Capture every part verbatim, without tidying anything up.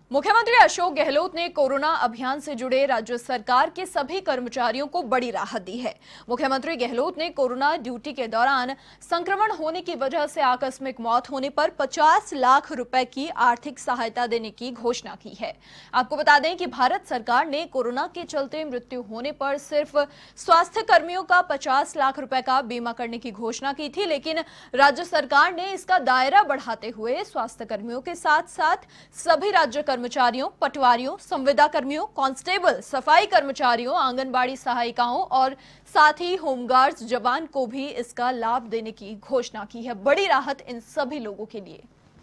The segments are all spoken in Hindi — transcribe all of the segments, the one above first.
मुख्यमंत्री अशोक गहलोत ने कोरोना अभियान से जुड़े राज्य सरकार के सभी कर्मचारियों को बड़ी राहत दी है। मुख्यमंत्री गहलोत ने कोरोना ड्यूटी के दौरान संक्रमण होने की वजह से आकस्मिक मौत होने पर पचास लाख रुपए की आर्थिक सहायता देने की घोषणा की है। आपको बता दें कि भारत सरकार ने कोरोना के चलते मृत्यु होने पर सिर्फ स्वास्थ्य कर्मियों का पचास लाख रुपए का बीमा करने की घोषणा की थी, लेकिन राज्य सरकार ने इसका दायरा बढ़ाते हुए स्वास्थ्य कर्मियों के साथ साथ सभी राज्य कर्मचारियों, पटवारियों, संविदा कर्मियों, कांस्टेबल, सफाई कर्मचारियों, आंगनबाड़ी सहायिकाओं और साथ ही होमगार्ड्स जवान को भी इसका लाभ देने की घोषणा की है। बड़ी राहत इन सभी लोगों के लिए।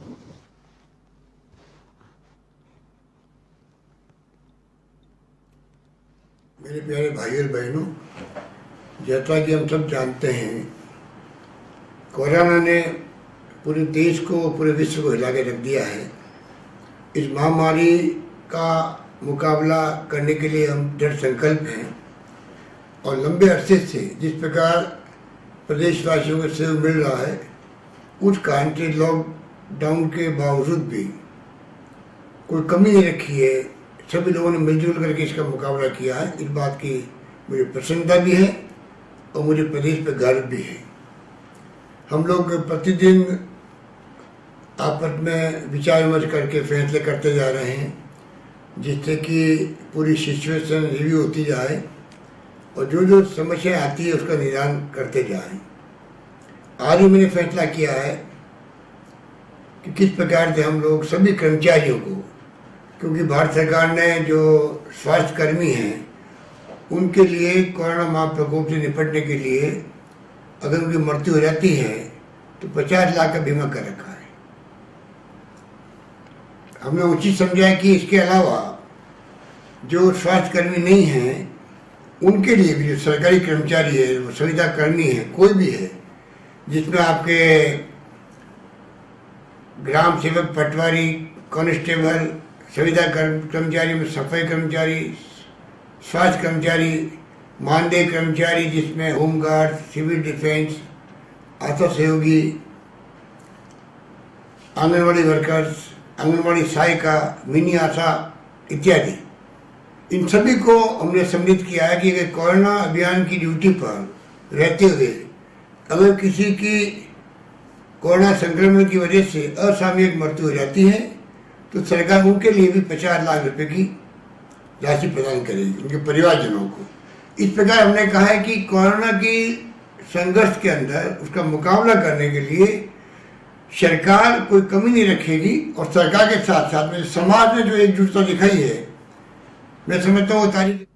मेरे प्यारे भाई और बहनों, जैसा कि हम सब जानते हैं, कोरोना ने पूरे देश को, पूरे विश्व को हिला के रख दिया है। इस महामारी का मुकाबला करने के लिए हम दृढ़ संकल्प हैं और लंबे अरसे से जिस प्रकार प्रदेशवासियों को सहयोग मिल रहा है, उस कारण से लॉकडाउन के बावजूद भी कोई कमी नहीं रखी है। सभी लोगों ने मिलजुल करके इसका मुकाबला किया है। इस बात की मुझे प्रसन्नता भी है और मुझे प्रदेश पर गर्व भी है। हम लोग प्रतिदिन आपस में विचार विमर्श करके फैसले करते जा रहे हैं, जिससे कि पूरी सिचुएशन रिव्यू होती जाए और जो जो समस्या आती है उसका निदान करते जाएं। आज ही मैंने फैसला किया है कि किस प्रकार से हम लोग सभी कर्मचारियों को, क्योंकि भारत सरकार ने जो स्वास्थ्य कर्मी हैं उनके लिए कोरोना महाप्रकोप से निपटने के लिए अगर उनकी मृत्यु हो जाती है तो पचास लाख का बीमा कर रखा है। हमने उचित समझा कि इसके अलावा जो स्वास्थ्य कर्मी नहीं हैं उनके लिए भी, जो सरकारी कर्मचारी है, वो संविदा कर्मी है, कोई भी है, जिसमें आपके ग्राम सेवक, पटवारी, कांस्टेबल, संविदा कर्मचारी में सफाई कर्मचारी, स्वास्थ्य कर्मचारी, मानदेय कर्मचारी जिसमें होमगार्ड, सिविल डिफेंस, आशा सहयोगी, आंगनबाड़ी वर्कर्स, आंगनबाड़ी सहायिका, मिनी आशा इत्यादि, इन सभी को हमने सम्मिलित किया है कि अगर कोरोना अभियान की ड्यूटी पर रहते हुए अगर किसी की कोरोना संक्रमण की वजह से असामयिक मृत्यु हो जाती है तो सरकार उनके लिए भी पचास लाख रुपए की राशि प्रदान करेगी, उनके परिवारजनों को। इस प्रकार हमने कहा है कि कोरोना की संघर्ष के अंदर उसका मुकाबला करने के लिए सरकार कोई कमी नहीं रखेगी और सरकार के साथ साथ में समाज ने जो एकजुटता दिखाई है, मैं समझता हूँ वो तारीफ